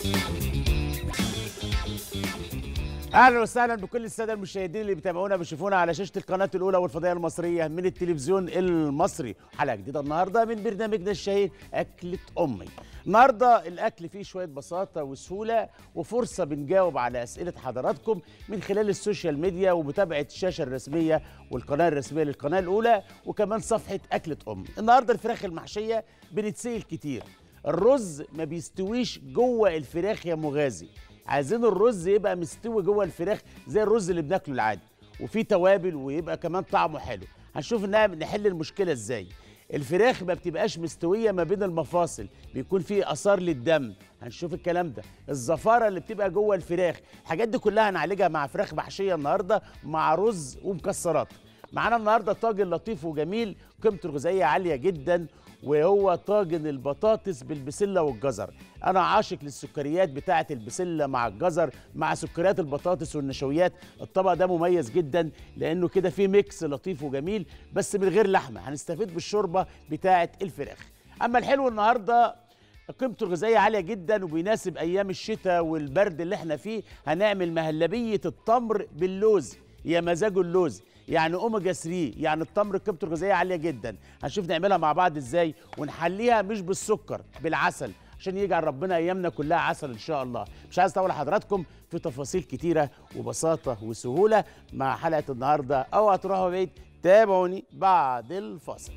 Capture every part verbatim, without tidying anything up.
اهلا وسهلا بكل الساده المشاهدين اللي بيتابعونا بيشوفونا على شاشه القناه الاولى والفضائيه المصريه من التلفزيون المصري. حلقه جديده النهارده من برنامجنا الشهير اكله امي. النهارده الاكل فيه شويه بساطه وسهوله وفرصه بنجاوب على اسئله حضراتكم من خلال السوشيال ميديا ومتابعه الشاشه الرسميه والقناه الرسميه للقناه الاولى وكمان صفحه اكله امي. النهارده الفراخ المحشيه بنتسال كتير. الرز ما بيستويش جوه الفراخ يا مغازي. عايزين الرز يبقى مستوي جوه الفراخ زي الرز اللي بناكله العادي وفيه توابل ويبقى كمان طعمه حلو. هنشوف انها نحل المشكله ازاي. الفراخ ما بتبقاش مستويه ما بين المفاصل، بيكون فيه اثار للدم. هنشوف الكلام ده. الزفاره اللي بتبقى جوه الفراخ، الحاجات دي كلها هنعالجها مع فراخ محشيه النهارده مع رز ومكسرات. معانا النهارده طاجن لطيف وجميل قيمته الغذائيه عاليه جدا، وهو طاجن البطاطس بالبسله والجزر. انا عاشق للسكريات بتاعه البسله مع الجزر مع سكريات البطاطس والنشويات. الطبق ده مميز جدا لانه كده فيه ميكس لطيف وجميل بس من غير لحمه، هنستفيد بالشوربه بتاعه الفراخ. اما الحلو النهارده قيمته الغذائيه عاليه جدا وبيناسب ايام الشتاء والبرد اللي احنا فيه. هنعمل مهلبيه التمر باللوز، يا مزاج اللوز، يعني اوميجا ثلاثة، يعني التمر قيمته الغذائيه عاليه جدا. هنشوف نعملها مع بعض ازاي ونحليها مش بالسكر، بالعسل، عشان يجعل ربنا ايامنا كلها عسل ان شاء الله. مش عايز اطول حضراتكم في تفاصيل كتيره وبساطه وسهوله مع حلقه النهارده، او هتروحوا بعيد. تابعوني بعد الفاصل.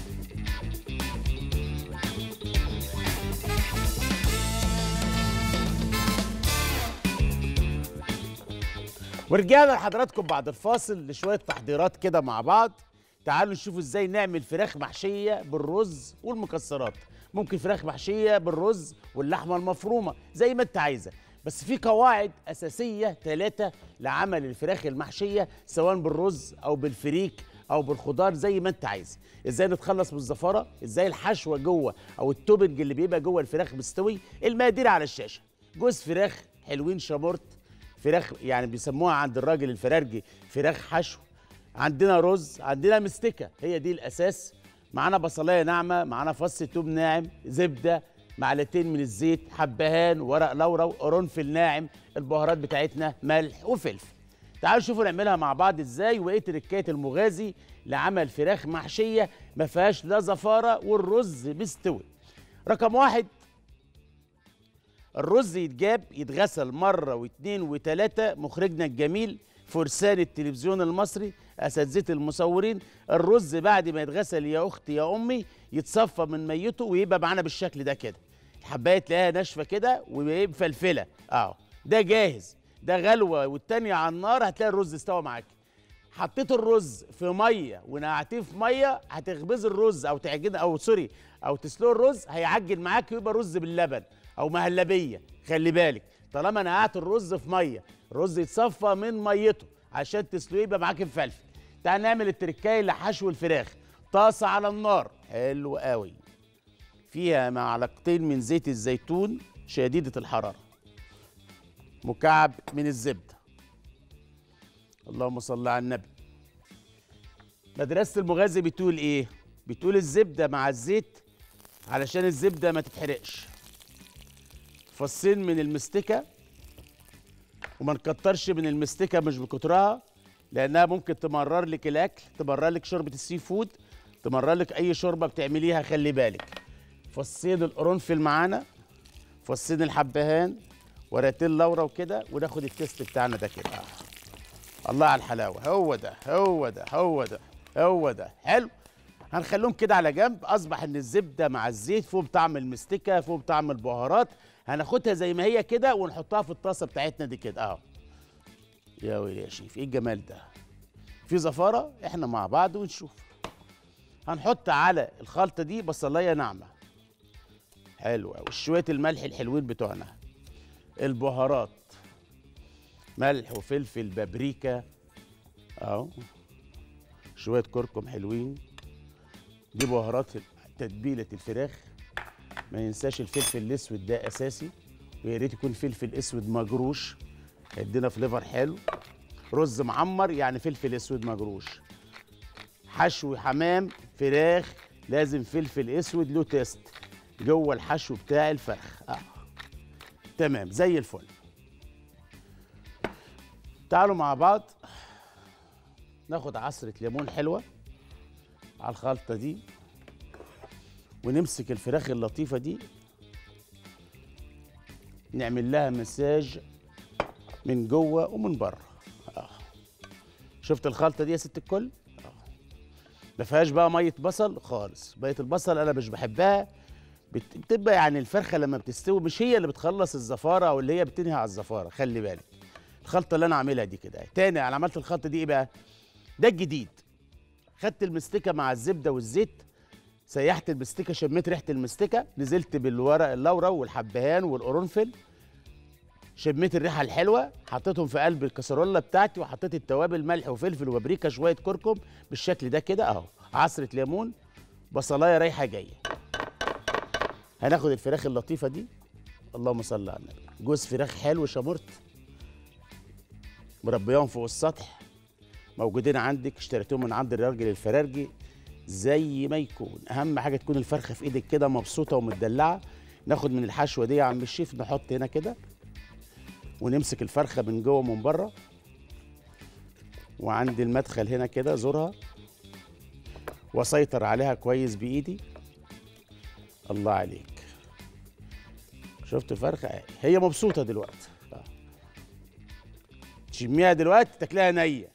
ورجعنا لحضراتكم بعد الفاصل لشويه تحضيرات كده مع بعض. تعالوا نشوف ازاي نعمل فراخ محشيه بالرز والمكسرات. ممكن فراخ محشيه بالرز واللحمه المفرومه زي ما انت عايزه، بس في قواعد اساسيه ثلاثه لعمل الفراخ المحشيه سواء بالرز او بالفريك او بالخضار زي ما انت عايز. ازاي نتخلص من الزفاره، ازاي الحشوه جوه او التوبنج اللي بيبقى جوه الفراخ مستوي. المقادير على الشاشه. جوز فراخ حلوين شامورت، فراخ يعني بيسموها عند الراجل الفرارجي فراخ حشو. عندنا رز، عندنا مستكه، هي دي الاساس. معانا بصلايه ناعمه، معانا فص توم ناعم، زبده، معلقتين من الزيت، حبهان، ورق لورا، قرنفل ناعم، البهارات بتاعتنا ملح وفلفل. تعالوا شوفوا نعملها مع بعض ازاي وايه تركات المغازي لعمل فراخ محشيه ما فيهاش لا زفاره والرز مستوي. رقم واحد، الرز يتجاب يتغسل مرة واثنين وثلاثة. مخرجنا الجميل فرسان التلفزيون المصري أساتذة المصورين، الرز بعد ما يتغسل يا أختي يا أمي يتصفى من ميته ويبقى معانا بالشكل ده كده. الحباية تلاقيها ناشفة كده ويبقى فلفلة. أهو ده جاهز، ده غلوة والتانية على النار هتلاقي الرز استوى معاك. حطيت الرز في ميه ونقعتيه في ميه، هتخبزي الرز او تعجن او سوري او تسلقي الرز، هيعجن معاك ويبقى رز باللبن او مهلبيه. خلي بالك طالما نقعت الرز في ميه، الرز يتصفى من ميته عشان تسلقيه يبقى معاك مفلفل. تعال نعمل التركايه لحشو الفراخ. طاسه على النار حلو قوي، فيها معلقتين من زيت الزيتون شديده الحراره، مكعب من الزبده. اللهم صل على النبي. مدرسة المغازي بتقول ايه؟ بتقول الزبدة مع الزيت علشان الزبدة ما تتحرقش. فصين من المستكة، وما نكترش من المستكة مش بكترها لأنها ممكن تمرر لك الأكل، تمرر لك شوربة السي فود، تمرر لك أي شوربة بتعمليها. خلي بالك. فصين القرنفل معانا، فصين الحبهان، ورقتين لورا وكده، وناخد التيست بتاعنا ده كده. الله على الحلاوه. هو ده هو ده هو ده هو ده حلو. هنخليهم كده على جنب. اصبح ان الزبده مع الزيت فوق طعم المستكه، فوق طعم البهارات. هناخدها زي ما هي كده ونحطها في الطاسه بتاعتنا دي كده اهو. يا ويلي يا شيف ايه الجمال ده. في زفاره، احنا مع بعض ونشوف. هنحط على الخلطه دي بصلايه ناعمه حلوه، وشويه الملح الحلوين بتوعنا، البهارات ملح وفلفل بابريكا اهو، شويه كركم حلوين. دي بهارات تتبيله الفراخ. ما ينساش الفلفل الاسود ده اساسي، ويا ريت يكون فلفل اسود مجروش هيدينا فليفر حلو. رز معمر يعني فلفل اسود مجروش. حشو حمام فراخ لازم فلفل اسود له تيست جوه الحشو بتاع الفرخ. اه تمام زي الفل. تعالوا مع بعض ناخد عصرة ليمون حلوة على الخلطة دي، ونمسك الفراخ اللطيفة دي نعمل لها مساج من جوه ومن بره. آه. شفت الخلطة دي يا ست الكل؟ آه. ما فيهاش بقى مية بصل خالص، مية البصل أنا مش بحبها. بت- بتبقى يعني الفرخة لما بتستوي مش هي اللي بتخلص الزفارة أو اللي هي بتنهي على الزفارة، خلي بالك. الخلطة اللي أنا عاملها دي كده. تاني أنا عملت الخلطة دي إيه بقى؟ ده الجديد. خدت المستكة مع الزبدة والزيت، سيحت المستكة، شميت ريحة المستكة، نزلت بالورق اللورا والحبهان والقرنفل، شميت الريحة الحلوة، حطيتهم في قلب الكسرولة بتاعتي، وحطيت التوابل ملح وفلفل وبابريكا شوية كركم بالشكل ده كده أهو، عصرة ليمون، بصلاية رايحة جاية. هناخد الفراخ اللطيفة دي، اللهم صل على النبي، جوز فراخ حلو شمرت، مربيهم فوق السطح، موجودين عندك، اشتريتهم من عند الراجل الفرارجي زي ما يكون. اهم حاجه تكون الفرخه في ايدك كده مبسوطه ومتدلعه. ناخد من الحشوه دي يا عم الشيف، نحط هنا كده، ونمسك الفرخه من جوه ومن بره، وعند المدخل هنا كده زورها، واسيطر عليها كويس بايدي. الله عليك، شفت الفرخه اهي، هي مبسوطه دلوقتي. آه. تشميها دلوقتي تاكلها نيه.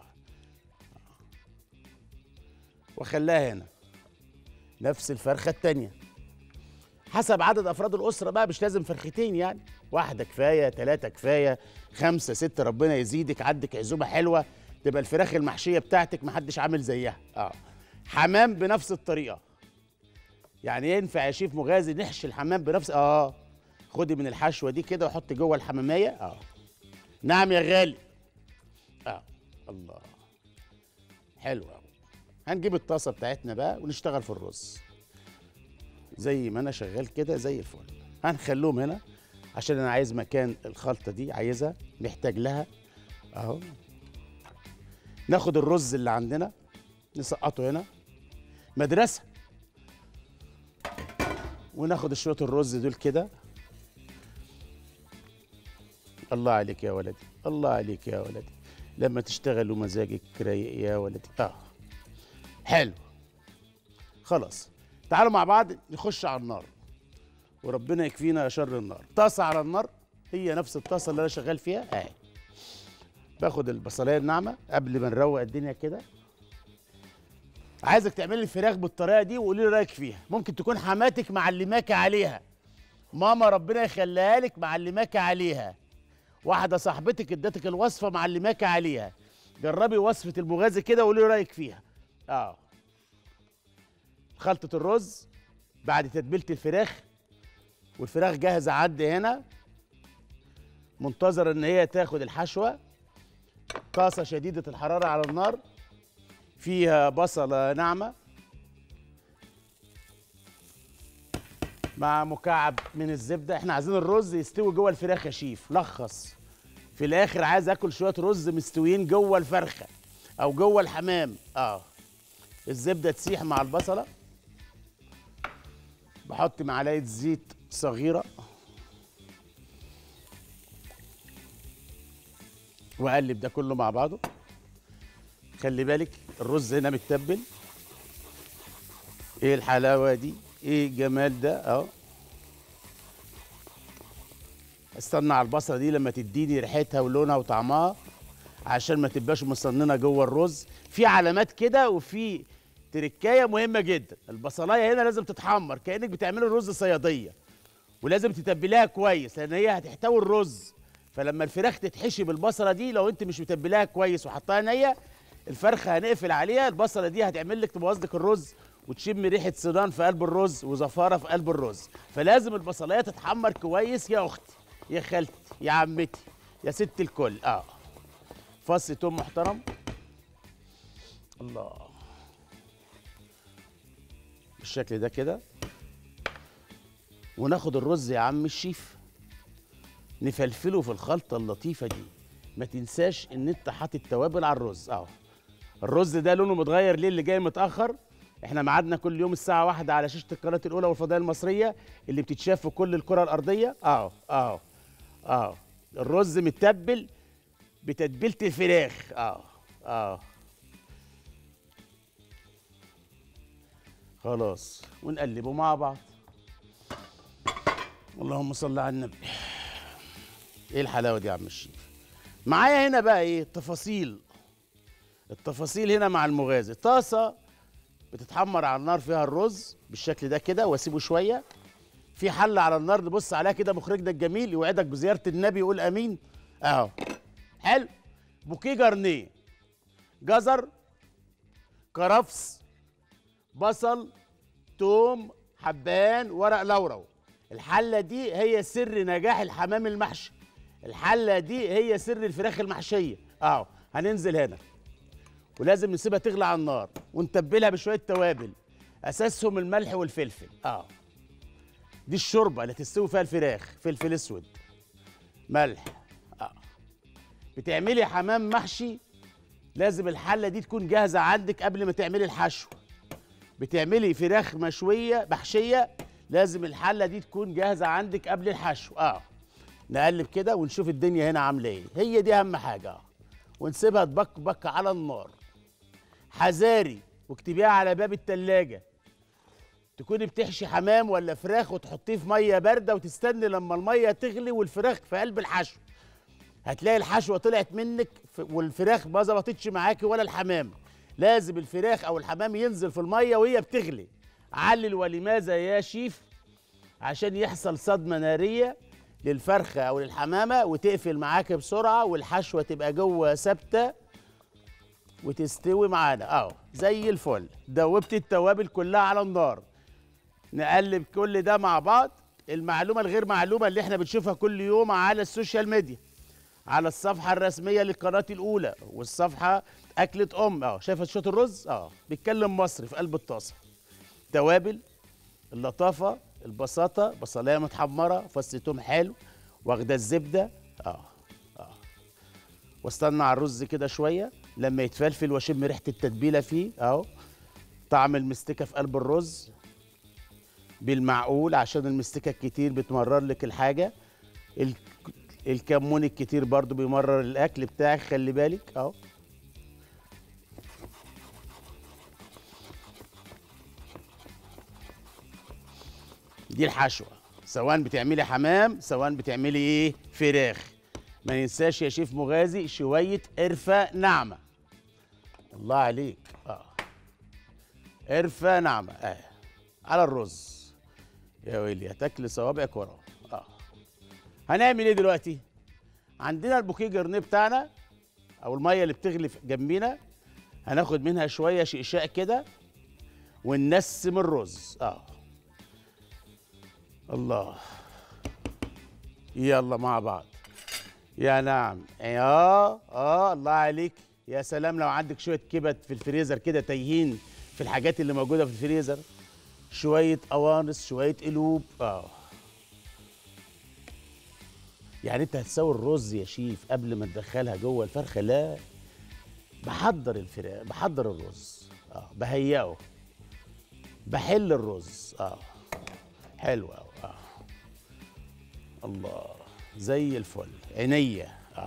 وخلاها هنا نفس الفرخه التانيه حسب عدد افراد الاسره بقى، مش لازم فرختين يعني، واحده كفايه، ثلاثه كفايه، خمسه سته، ربنا يزيدك، عندك عزومه حلوه تبقى الفراخ المحشيه بتاعتك محدش عامل زيها. اه حمام بنفس الطريقه، يعني ينفع يا شيف مغازي نحشي الحمام بنفس اه خدي من الحشوه دي كده وحطي جوه الحماميه. اه نعم يا غالي. اه الله حلو قوي. هنجيب الطاسه بتاعتنا بقى ونشتغل في الرز زي ما انا شغال كده زي الفل. هنخلوهم هنا عشان انا عايز مكان الخلطه دي، عايزها محتاج لها اهو. ناخد الرز اللي عندنا نسقطه هنا مدرسه، وناخد شويه الرز دول كده. الله عليك يا ولدي، الله عليك يا ولدي، لما تشتغل ومزاجك رايق يا ولدي. اه حلو خلاص. تعالوا مع بعض نخش على النار، وربنا يكفينا شر النار. طاسه على النار، هي نفس الطاسه اللي انا شغال فيها اهي. باخد البصلايه الناعمه قبل ما نروق الدنيا كده. عايزك تعملي الفراخ بالطريقه دي وقولي لي رايك فيها. ممكن تكون حماتك معلماكي عليها، ماما ربنا يخليها لك معلماكي عليها، واحده صاحبتك ادتك الوصفه معلماكي عليها. جربي وصفه المغازي كده وقولي لي رايك فيها. اه خلطة الرز بعد تتبيلة الفراخ، والفراخ جاهزة عندي هنا، منتظر ان هي تاخد الحشوة. طاسة شديدة الحرارة على النار، فيها بصلة ناعمة مع مكعب من الزبدة. احنا عايزين الرز يستوي جوه الفراخ يا شيف، لخص في الاخر عايز اكل شوية رز مستويين جوه الفرخة او جوه الحمام. اه الزبدة تسيح مع البصلة، بحط معلقه زيت صغيره واقلب ده كله مع بعضه. خلي بالك الرز هنا متبل. ايه الحلاوه دي، ايه الجمال ده اهو. استنى على البصله دي لما تديني ريحتها ولونها وطعمها، عشان ما تبقاش مصننه جوه الرز. في علامات كده وفي تركايه مهمه جدا. البصلايه هنا لازم تتحمر كانك بتعملي الرز صياديه، ولازم تتبليها كويس لان هي هتحتوي الرز. فلما الفراخ تتحشي بالبصله دي، لو انت مش متبلاها كويس وحطها نيه، الفرخه هنقفل عليها، البصله دي هتعمل لك تبوظ لك الرز، وتشم ريحه صدان في قلب الرز وزفاره في قلب الرز. فلازم البصلايه تتحمر كويس يا اختي، يا خالتي، يا عمتي، يا ست الكل. اه فص توم محترم. الله بالشكل ده كده. وناخد الرز يا عم الشيف نفلفله في الخلطه اللطيفه دي. ما تنساش ان انت حاطط توابل على الرز اهو. الرز ده لونه متغير ليه؟ اللي جاي متاخر. احنا ميعادنا كل يوم الساعه واحدة على شاشه القناه الاولى والفضائيه المصريه اللي بتتشاف في كل الكره الارضيه. اهو اهو اه الرز متبل بتتبيله الفراخ. اه اه خلاص، ونقلبه مع بعض. اللهم صل على النبي. ايه الحلاوه دي يا عم الشيف؟ معايا هنا بقى ايه تفاصيل. التفاصيل هنا مع المغازي. طاسه بتتحمر على النار فيها الرز بالشكل ده كده، واسيبه شويه. في حله على النار نبص عليها كده، مخرجنا الجميل يوعدك بزياره النبي، يقول امين. اهو حلو. بوكيه جرنيه، جزر، كرفس، بصل، توم، حبان، ورق لورا. الحله دي هي سر نجاح الحمام المحشي. الحله دي هي سر الفراخ المحشيه. اهو هننزل هنا، ولازم نسيبها تغلى على النار ونتبلها بشويه توابل، اساسهم الملح والفلفل. اه دي الشوربه اللي تستوي فيها الفراخ. فلفل اسود، ملح. اه بتعملي حمام محشي، لازم الحله دي تكون جاهزه عندك قبل ما تعملي الحشو. بتعملي فراخ مشويه محشيه، لازم الحله دي تكون جاهزه عندك قبل الحشو. اه نقلب كده ونشوف الدنيا هنا عامله ايه. هي دي اهم حاجه. اه ونسيبها تبكبك على النار. حذاري، واكتبيها على باب التلاجة. تكوني بتحشي حمام ولا فراخ وتحطيه في ميه بارده وتستني لما الميه تغلي والفراخ في قلب الحشو. هتلاقي الحشوه طلعت منك والفراخ ما ظبطتش معاكي ولا الحمام. لازم الفراخ او الحمام ينزل في الميه وهي بتغلي. علل ولماذا يا شيف؟ عشان يحصل صدمه ناريه للفرخه او للحمامه وتقفل معاك بسرعه، والحشوه تبقى جوه ثابته وتستوي معانا. اهو زي الفل. دوبت التوابل كلها على النار. نقلب كل ده مع بعض. المعلومه الغير معلومه اللي احنا بنشوفها كل يوم على السوشيال ميديا، على الصفحه الرسميه للقناه الاولى والصفحه اكله ام. اه شايفه شوط الرز؟ اه بيتكلم مصري في قلب الطاسه. توابل، اللطافه، البساطه، بصلايه متحمره، فص توم حلو، واخده الزبده. اه اه واستنى على الرز كده شويه لما يتفلفل واشم ريحه التتبيله فيه. اهو طعم المستكه في قلب الرز بالمعقول، عشان المستكه الكتير بتمرر لك الحاجه. ال... الكمون الكتير برضو بيمرر الاكل بتاعك، خلي بالك. اهو دي الحشوه، سواء بتعملي حمام سواء بتعملي ايه فراخ. ما ننساش يا شيف مغازي شويه قرفه ناعمه. الله عليك. اه قرفه ناعمه اه على الرز. يا ويلي هتاكلي صوابعك وراه. اه هنعمل ايه دلوقتي؟ عندنا البوكيه جرنيه بتاعنا او الميه اللي بتغلي جنبينا، هناخد منها شويه شقشاق كده وننسم الرز. اه الله، يلا مع بعض. يا نعم. اه اه الله عليك. يا سلام لو عندك شويه كبد في الفريزر كده تايهين في الحاجات اللي موجوده في الفريزر، شويه قوانص، شويه قلوب. اه يعني انت هتسوي الرز يا شيف قبل ما تدخلها جوه الفرخه؟ لا، بحضر الفراخ، بحضر الرز. اه بهيئه، بحل الرز. اه حلو قوي. اه الله زي الفل. عينيا. اه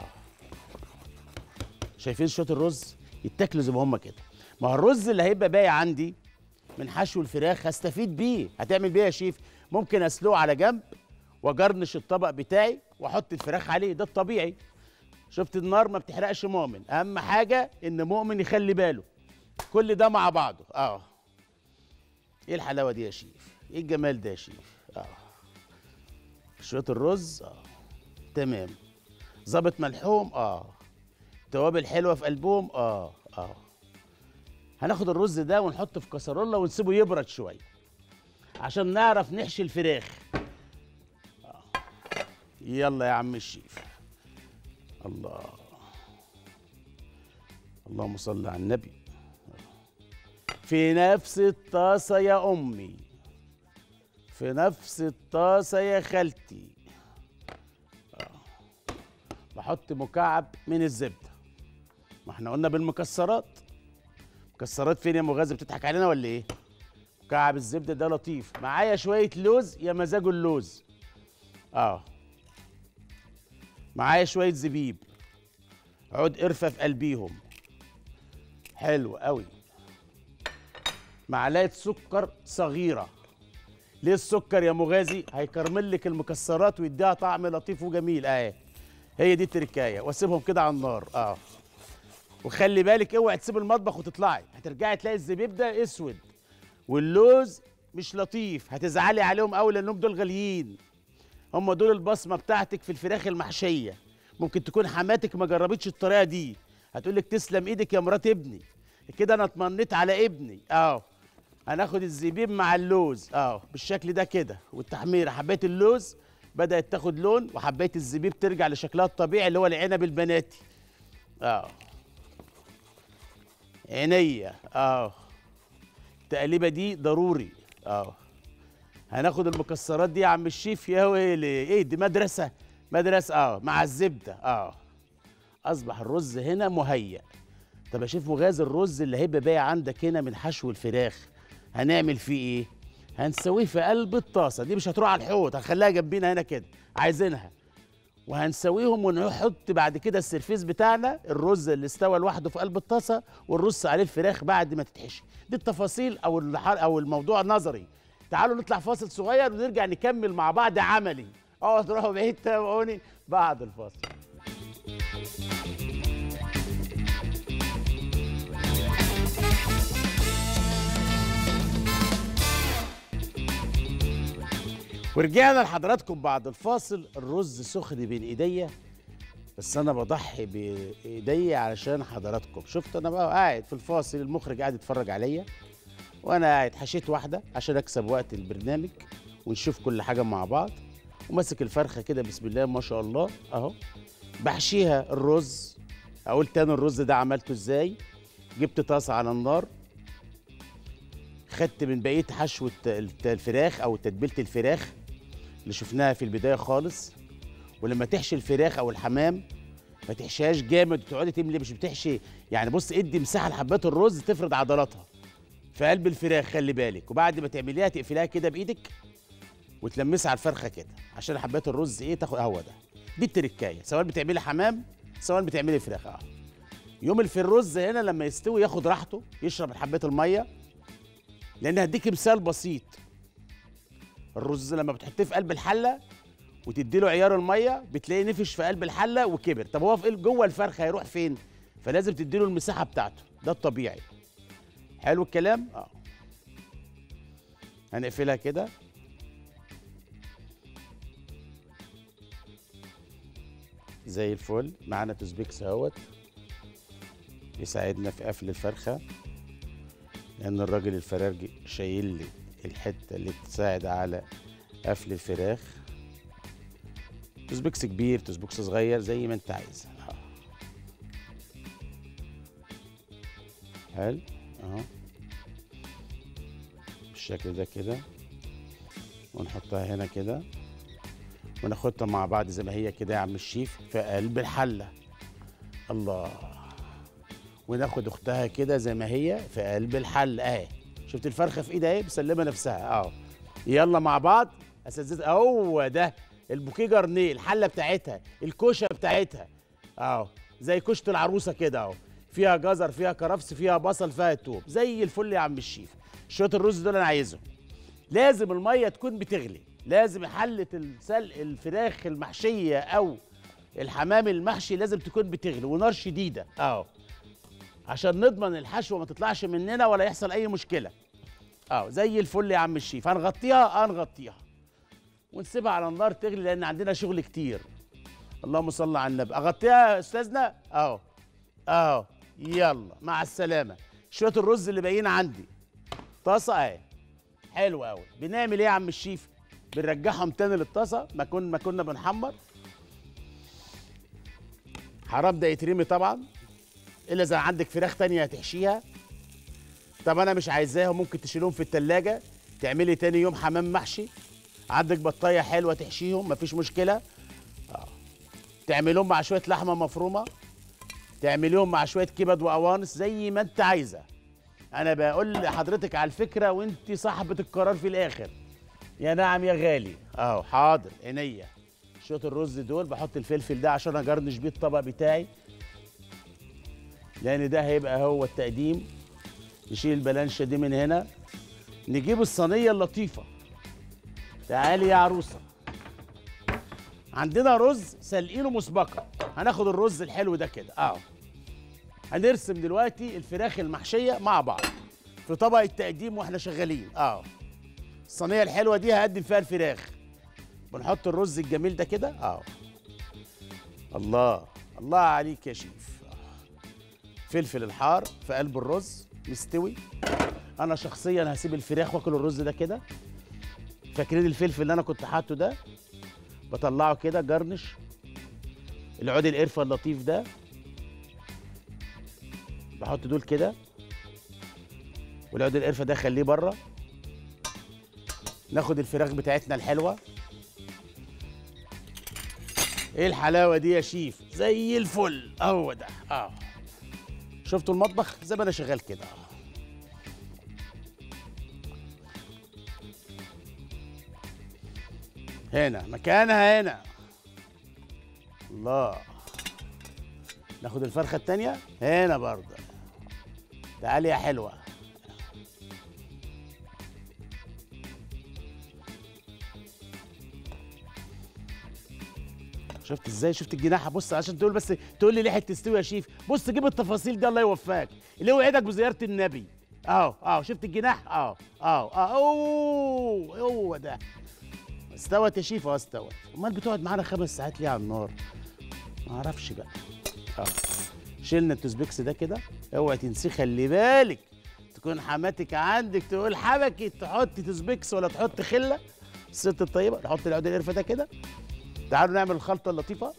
شايفين شويه الرز يتاكلوا زي ما هم كده. ما هو الرز اللي هيبقى باقي عندي من حشو الفراخ هستفيد بيه. هتعمل بيه يا شيف؟ ممكن اسلقه على جنب واجرنش الطبق بتاعي واحط الفراخ عليه، ده الطبيعي. شفت النار ما بتحرقش مؤمن. اهم حاجه ان مؤمن يخلي باله. كل ده مع بعضه. اه ايه الحلاوه دي يا شيف؟ ايه الجمال ده يا شيف؟ اه شويه الرز. اه تمام. ظابط ملحوم. اه توابل حلوه في قلبهم. اه اه هناخد الرز ده ونحطه في كسرولة ونسيبه يبرد شويه عشان نعرف نحشي الفراخ. آه. يلا يا عم الشيف. الله، اللهم صل على النبي. في نفس الطاسه يا امي، في نفس الطاسه يا خالتي. آه. بحط مكعب من الزبده. ما احنا قلنا بالمكسرات. مكسرات فين يا مغازي؟ بتضحك علينا ولا ايه؟ مكعب الزبده ده لطيف. معايا شويه لوز، يا مزاجه اللوز. اه معايا شويه زبيب، عود قرفه في قلبيهم، حلو قوي. معلقه سكر صغيره. ليه السكر يا مغازي؟ هيكرمل لك المكسرات ويديها طعم لطيف وجميل اهي. هي دي التركايه، واسيبهم كده على النار اه. وخلي بالك اوعي تسيب المطبخ وتطلعي، هترجعي تلاقي الزبيب ده اسود واللوز مش لطيف، هتزعلي عليهم قوي لانهم دول غاليين. هم دول البصمه بتاعتك في الفراخ المحشيه. ممكن تكون حماتك ما جربتش الطريقه دي، هتقول لك تسلم ايدك يا مرات ابني، كده انا اطمنيت على ابني. اه هناخد الزبيب مع اللوز اه بالشكل ده كده، والتحميره حبايه اللوز بدات تاخد لون، وحبايه الزبيب ترجع لشكلها الطبيعي اللي هو العنب البناتي. اه عينيا اه. التقليبه دي ضروري اه. هناخد المكسرات دي يا عم الشيف، يا ويلي ايه دي مدرسه مدرسه اه مع الزبده اه. اصبح الرز هنا مهيأ. طب يا شيف مغازي الرز اللي هيبقى باقي عندك هنا من حشو الفراخ هنعمل فيه ايه؟ هنسويه في قلب الطاسه دي، مش هتروح على الحوض، هنخليها جنبينا هنا كده عايزينها. وهنسويهم ونحط بعد كده السرفيس بتاعنا، الرز اللي استوى لوحده في قلب الطاسه، ونرص عليه الفراخ بعد ما تتحشي. دي التفاصيل او الحر او الموضوع نظري. تعالوا نطلع فاصل صغير ونرجع نكمل مع بعض عملي. اوعوا تروحوا بعيد، تابعوني بعد الفاصل. ورجعنا لحضراتكم بعد الفاصل. الرز سخن بين ايديا، بس انا بضحي بايديا علشان حضراتكم. شفت انا بقى قاعد في الفاصل، المخرج قاعد يتفرج عليا وانا قاعد حشيت واحده عشان اكسب وقت البرنامج ونشوف كل حاجه مع بعض. وماسك الفرخه كده بسم الله ما شاء الله اهو، بحشيها الرز. اقول تاني الرز ده عملته ازاي؟ جبت طاسه على النار، خدت من بقيه حشوه الفراخ او تتبيله الفراخ اللي شفناها في البدايه خالص. ولما تحشي الفراخ او الحمام ما تحشيهاش جامد وتقعدي تملي، مش بتحشي يعني. بص ادي مساحه لحبات الرز تفرد عضلاتها في قلب الفراخ، خلي بالك. وبعد ما تعمليها تقفليها كده بايدك وتلمسها على الفرخه كده عشان حبات الرز ايه تاخد. هو ده دي التركايه، سواء بتعملي حمام سواء بتعملي فراخ اه. يوم في الرز هنا لما يستوي ياخد راحته، يشرب حبات الميه. لان هديك مثال بسيط، الرز لما بتحطيه في قلب الحله وتدي له عيار الميه بتلاقيه نفش في قلب الحله وكبر. طب هو في جوه الفرخه هيروح فين؟ فلازم تدي له المساحه بتاعته، ده الطبيعي. حلو الكلام اه. هنقفلها كده زي الفل. معانا توزبيكس اهوت يساعدنا في قفل الفرخه، لان الراجل الفرارجي شايل لي الحته اللي تساعد على قفل الفراخ. توزبيكس كبير توزبيكس صغير زي ما انت عايز. حلو اهو بالشكل ده كده، ونحطها هنا كده وناخدها مع بعض زي ما هي كده يا عم الشيف في قلب الحله. الله. وناخد اختها كده زي ما هي في قلب الحله اهي. شفت الفرخه في ايدها اهي مسلمه نفسها اهو. يلا مع بعض اساتذه. هو ده البوكيه جرنيه، الحله بتاعتها، الكوشه بتاعتها اهو زي كوشه العروسه كده اهو، فيها جزر فيها كرفس فيها بصل فيها توم زي الفل يا عم الشيف. شويه الرز دول انا عايزهم. لازم الميه تكون بتغلي، لازم حله السلق الفراخ المحشيه او الحمام المحشي لازم تكون بتغلي ونار شديده اهو، عشان نضمن الحشوه ما تطلعش مننا ولا يحصل اي مشكله اهو زي الفل يا عم الشيف. هنغطيها هنغطيها ونسيبها على النار تغلي لان عندنا شغل كتير. اللهم صل على النبي. اغطيها يا استاذنا اهو اهو. يلا مع السلامه. شويه الرز اللي باقيين عندي طاسه اهي حلو قوي. بنعمل ايه يا عم الشيف؟ بنرجعهم تاني للطاسه ما كنا ما كنا بنحمر. حرام ده يترمي طبعا، الا اذا عندك فراخ تانية هتحشيها. طب انا مش عايزاها، ممكن تشيلهم في التلاجة تعملي تاني يوم حمام محشي. عندك بطايه حلوه تحشيهم مفيش مشكله اه. تعملهم مع شويه لحمه مفرومه، تعمليهم مع شويه كبد وقوانص زي ما انت عايزه. انا بقول لحضرتك على الفكره وانت صاحبه القرار في الاخر. يا نعم يا غالي اهو. حاضر عينيا. شويه الرز دول بحط الفلفل ده عشان اجرنش بيه الطبق بتاعي، لان ده هيبقى هو التقديم. نشيل البلانشه دي من هنا، نجيب الصينيه اللطيفه. تعالي يا عروسه، عندنا رز سلقينه مسبقا. هناخد الرز الحلو ده كده اهو، هنرسم دلوقتي الفراخ المحشيه مع بعض في طبق التقديم واحنا شغالين اهو. الصينيه الحلوه دي هقدم فيها الفراخ، بنحط الرز الجميل ده كده اهو. الله الله عليك يا شيف. فلفل الحار في قلب الرز مستوي. انا شخصيا هسيب الفراخ واكل الرز ده كده. فاكرين الفلفل اللي انا كنت حاطه ده؟ بطلعه كده جرنش. العود القرفه اللطيف ده بحط دول كده، والعود القرفه ده خليه بره. ناخد الفراخ بتاعتنا الحلوه. ايه الحلاوه دي يا شيف؟ زي الفل. اهو ده اه. شفتوا المطبخ زي ما انا شغال كده اه. هنا مكانها هنا. الله. ناخد الفرخه التانيه هنا برضه. تعالي يا حلوه. شفت ازاي؟ شفت الجناحه؟ بص عشان تقول بس تقول لي ليه تستوي يا شيف. بص جيب التفاصيل دي الله يوفقك، اللي هو يعيدك بزياره النبي. اهو اهو شفت الجناح اهو اهو اهو. هو ده. استوت يا شيف؟ اه استوت. امال بتقعد معانا خمس ساعات ليه على النار؟ ما اعرفش بقى. اه شيلنا التوسبيكس ده كده. اوعي تنسيه، خلي بالك تكون حماتك عندك تقول حبكي تحط توسبيكس ولا تحط خله. الست الطيبه. نحط العود القرفه ده كده. تعالوا نعمل الخلطه اللطيفه.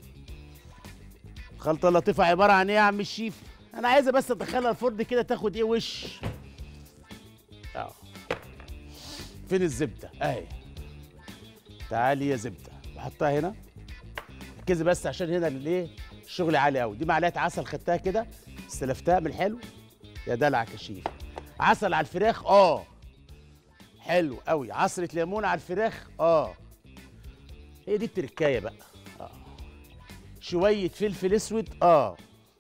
الخلطه اللطيفه عباره عن ايه يا عم الشيف؟ انا عايزه بس ادخلها الفرن كده تاخد ايه وش. اه فين الزبده؟ اهي. تعالي يا زبده. بحطها هنا. ركزي بس عشان هنا الايه الشغل عالي قوي. دي معلقه عسل خدتها كده استلفتها من الحلو. يا دلعك يا شيف. عسل على الفراخ اه حلو قوي. عصره ليمون على الفراخ اه. هي دي التركايه بقى اه. شويه فلفل اسود اه.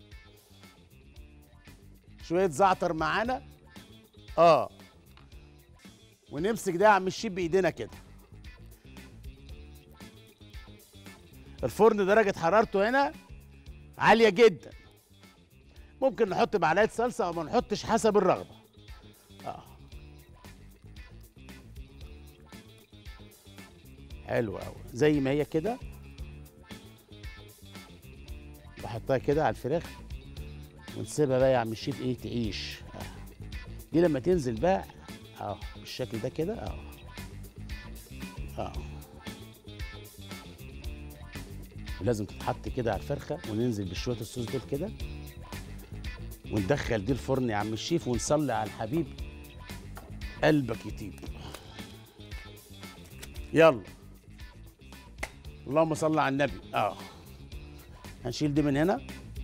شويه زعتر معانا اه. ونمسك ده يا عم الشيف بايدينا كده. الفرن درجه حرارته هنا عاليه جدا. ممكن نحط معلقه صلصه او ما نحطش حسب الرغبه اه. حلو قوي زي ما هي كده. بحطها كده على الفراخ ونسيبها بقى يا عم الشيف ايه تعيش آه. دي لما تنزل بقى اهو بالشكل ده كده اهو اه. ولازم تتحط كده على الفرخه وننزل بشويه الصوص دول كده وندخل دي الفرن يا عم الشيف ونصلي على الحبيب قلبك يطيب. يلا اللهم صل على النبي اه. هنشيل دي من هنا.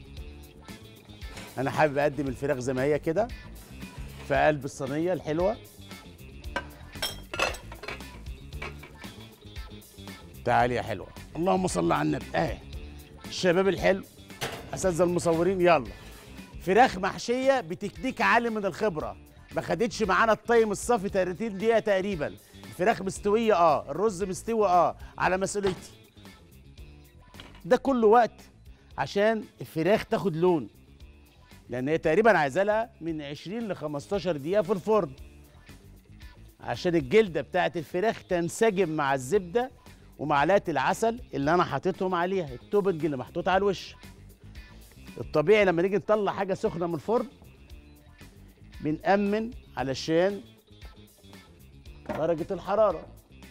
انا حابب اقدم الفراخ زي ما هي كده في قلب الصينيه الحلوه. تعالي يا حلوه. اللهم صل على النبي اهي. الشباب الحلو اساتذه المصورين يلا. فراخ محشيه بتكنيك عالي من الخبره. ما خدتش معانا الطيم الصافي تلاتين دقيقه تقريبا. الفراخ مستويه اه. الرز مستوي اه على مسؤوليتي. ده كله وقت عشان الفراخ تاخد لون، لان هي تقريبا عايزه لها من عشرين ل خمستاشر دقيقه في الفرن عشان الجلده بتاعت الفراخ تنسجم مع الزبده ومعلقه العسل اللي انا حاططهم عليها. التوبنج اللي محطوط على الوش. الطبيعي لما نيجي نطلع حاجه سخنه من الفرن بنأمن علشان درجه الحراره.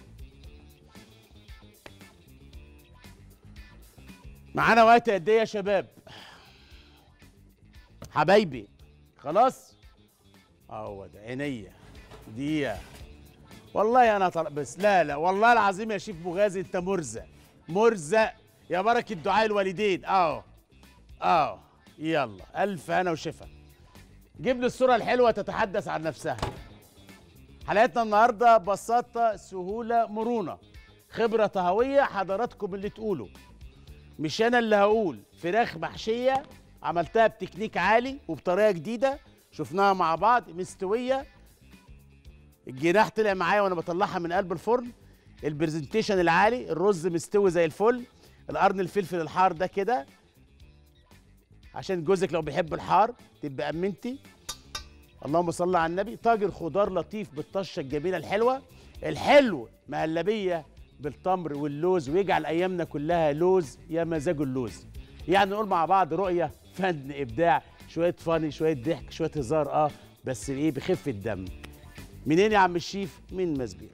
معانا وقت قد ايه يا شباب؟ حبايبي خلاص اهو ده عينيا دقيقه. والله انا طلع بس لا لا والله العظيم يا شيف بوغازي انت مرزق مرزق يا بركه دعاء الوالدين اهو اهو. يلا الف هنا وشفا. جيب لي الصوره الحلوه تتحدث عن نفسها. حلقتنا النهارده بساطه سهوله مرونه. خبره طهويه، حضراتكم اللي تقولوا، مش انا اللي هقول. فراخ محشيه عملتها بتكنيك عالي وبطريقه جديده، شفناها مع بعض مستويه. الجناح طلع معايا وانا بطلعها من قلب الفرن. البرزنتيشن العالي، الرز مستوي زي الفل. القرن الفلفل الحار ده كده عشان جوزك لو بيحب الحار تبقى امنتي. اللهم صل على النبي. طاجن خضار لطيف بالطشه الجميله الحلوه. الحلو مهلبيه بالتمر واللوز، ويجعل ايامنا كلها لوز يا مزاج اللوز. يعني نقول مع بعض رؤيه، فن، ابداع، شويه فاني، شويه ضحك، شويه هزار، اه بس ايه بخفه دم. منين يا عم الشيف؟ من مسبير.